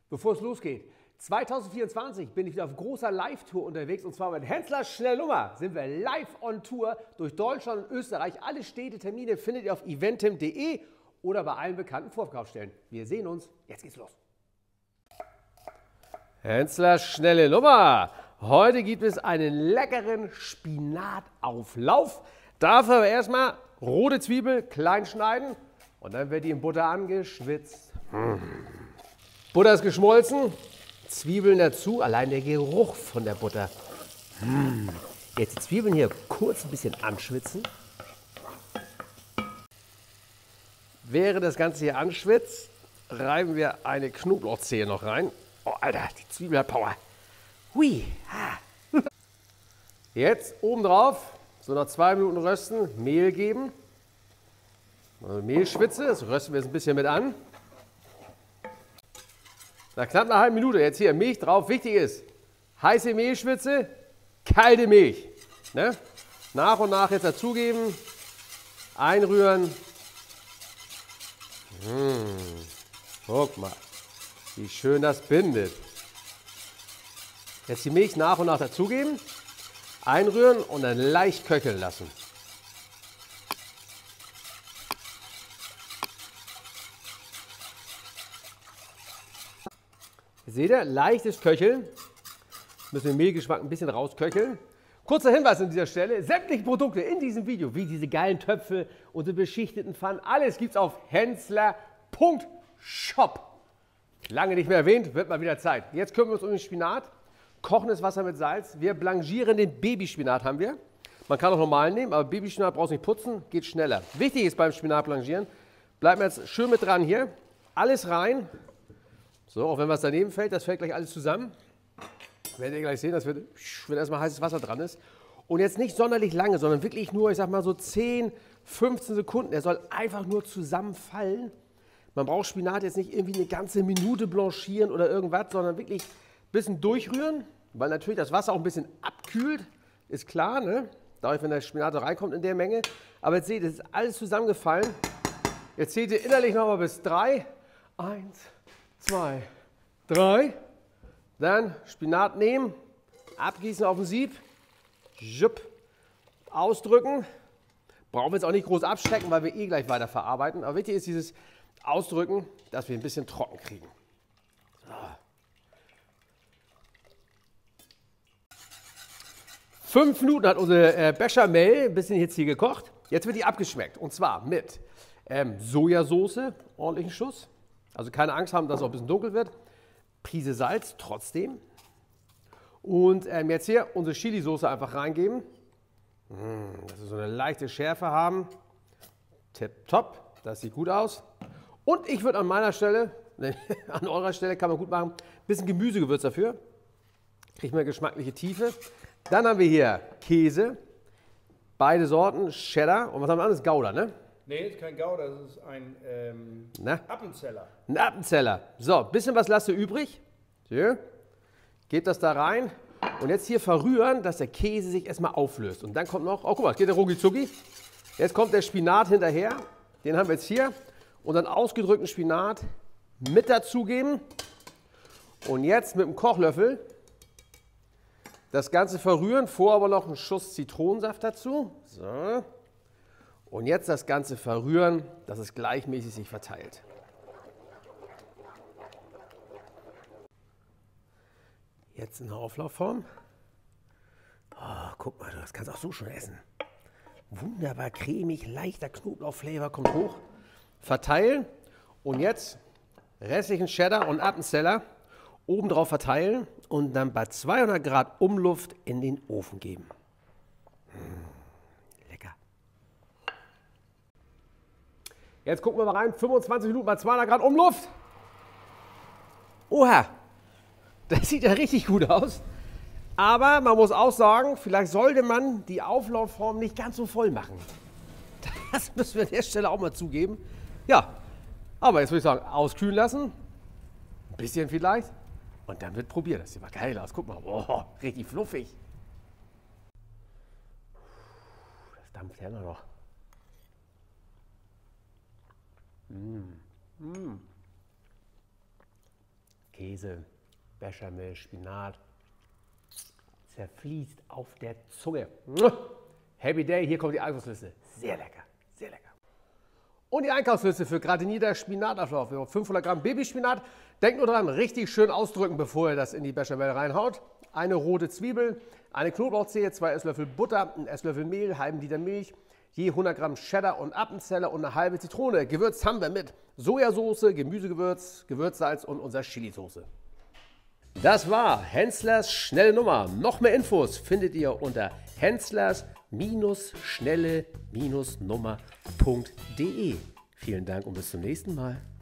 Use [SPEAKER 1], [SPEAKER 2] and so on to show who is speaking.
[SPEAKER 1] Bevor es losgeht, 2024 bin ich wieder auf großer Live-Tour unterwegs und zwar mit Henslers Schnelle Nummer sind wir live on Tour durch Deutschland und Österreich. Alle Städte, Termine findet ihr auf eventim.de oder bei allen bekannten Vorverkaufsstellen. Wir sehen uns, jetzt geht's los. Henslers Schnelle Nummer. Heute gibt es einen leckeren Spinatauflauf. Dafür aber erstmal rote Zwiebel klein schneiden und dann wird die in Butter angeschwitzt. Butter ist geschmolzen, Zwiebeln dazu, allein der Geruch von der Butter. Jetzt die Zwiebeln hier kurz ein bisschen anschwitzen. Während das Ganze hier anschwitzt, reiben wir eine Knoblauchzehe noch rein. Oh, Alter, die Zwiebel hat Power. Hui. Jetzt obendrauf, so nach 2 Minuten rösten, Mehl geben. Also Mehlschwitze, das rösten wir jetzt ein bisschen mit an. Nach knapp einer halben Minute jetzt hier Milch drauf. Wichtig ist, heiße Mehlschwitze, kalte Milch. Ne? Nach und nach jetzt dazugeben, einrühren. Guck mal, wie schön das bindet. Jetzt die Milch nach und nach dazugeben, einrühren und dann leicht köcheln lassen. Seht ihr, leichtes Köcheln. Müssen wir den Mehlgeschmack ein bisschen rausköcheln. Kurzer Hinweis an dieser Stelle, sämtliche Produkte in diesem Video, wie diese geilen Töpfe und die beschichteten Pfannen, alles gibt es auf hensler.shop. Lange nicht mehr erwähnt, wird mal wieder Zeit. Jetzt kümmern wir uns um den Spinat. Kochendes Wasser mit Salz. Wir blanchieren den Babyspinat, haben wir. Man kann auch normalen nehmen, aber Babyspinat braucht nicht putzen, geht schneller. Wichtig ist beim Spinat blanchieren, bleiben wir jetzt schön mit dran hier. Alles rein. So, auch wenn was daneben fällt, das fällt gleich alles zusammen. Werdet ihr gleich sehen, das wird, wenn erstmal heißes Wasser dran ist. Und jetzt nicht sonderlich lange, sondern wirklich nur, ich sag mal so 10, 15 Sekunden. Er soll einfach nur zusammenfallen. Man braucht Spinat jetzt nicht irgendwie eine ganze Minute blanchieren oder irgendwas, sondern wirklich ein bisschen durchrühren, weil natürlich das Wasser auch ein bisschen abkühlt, ist klar, ne? Dadurch, wenn der Spinat da reinkommt in der Menge. Aber jetzt seht ihr, es ist alles zusammengefallen. Jetzt zählt ihr innerlich nochmal bis 3. 1, 2, 3. Dann Spinat nehmen, abgießen auf dem Sieb, Jupp, ausdrücken. Brauchen wir jetzt auch nicht groß abschrecken, weil wir eh gleich weiter verarbeiten. Aber wichtig ist dieses Ausdrücken, dass wir ein bisschen trocken kriegen. So. 5 Minuten hat unsere Bechamel ein bisschen jetzt hier gekocht. Jetzt wird die abgeschmeckt und zwar mit Sojasauce, ordentlichen Schuss. Also keine Angst haben, dass es auch ein bisschen dunkel wird. Prise Salz trotzdem. Und jetzt hier unsere Chili-Soße einfach reingeben. Dass wir so eine leichte Schärfe haben. Tipptopp, das sieht gut aus. Und ich würde an meiner Stelle, an eurer Stelle kann man gut machen, ein bisschen Gemüsegewürz dafür. Kriegt man geschmackliche Tiefe. Dann haben wir hier Käse. Beide Sorten, Cheddar. Und was haben wir anderes? Gouda, ne?
[SPEAKER 2] Nee, das ist kein Gouda, das ist ein Appenzeller.
[SPEAKER 1] Ein Appenzeller. So, ein bisschen was lasst ihr übrig. Hier. Gebt das da rein. Und jetzt hier verrühren, dass der Käse sich erstmal auflöst. Und dann kommt noch, oh guck mal, es geht der rucki zucki. Jetzt kommt der Spinat hinterher. Den haben wir jetzt hier. Und dann ausgedrückten Spinat mit dazugeben. Und jetzt mit dem Kochlöffel das Ganze verrühren. Vorher aber noch einen Schuss Zitronensaft dazu. So. Und jetzt das Ganze verrühren, dass es gleichmäßig sich verteilt. Jetzt in der Auflaufform. Oh, guck mal, das kannst du auch so schon essen. Wunderbar cremig, leichter Knoblauchflavor kommt hoch. Verteilen und jetzt restlichen Cheddar und Appenzeller obendrauf verteilen und dann bei 200 Grad Umluft in den Ofen geben. Lecker. Jetzt gucken wir mal rein, 25 Minuten bei 200 Grad Umluft. Oha, das sieht ja richtig gut aus. Aber man muss auch sagen, vielleicht sollte man die Auflaufform nicht ganz so voll machen. Das müssen wir an der Stelle auch mal zugeben. Ja, aber jetzt würde ich sagen, auskühlen lassen. Ein bisschen vielleicht. Und dann wird probiert. Das sieht mal geil aus. Guck mal, oh, richtig fluffig. Das dampft ja noch. Käse, Bechamel, Spinat. Zerfließt auf der Zunge. Happy Day, hier kommt die Einkaufsliste. Sehr lecker, sehr lecker. Und die Einkaufsliste für gratinierter Spinatauflauf. 500 Gramm Babyspinat. Denkt nur dran, richtig schön ausdrücken, bevor ihr das in die Bechamel reinhaut. Eine rote Zwiebel, eine Knoblauchzehe, 2 Esslöffel Butter, 1 Esslöffel Mehl, halben Liter Milch, je 100 Gramm Cheddar und Appenzeller und eine halbe Zitrone. Gewürzt haben wir mit Sojasauce, Gemüsegewürz, Gewürzsalz und unserer Chili-Soße. Das war Henslers Schnelle Nummer. Noch mehr Infos findet ihr unter henslers-schnelle-nummer.de. Vielen Dank und bis zum nächsten Mal.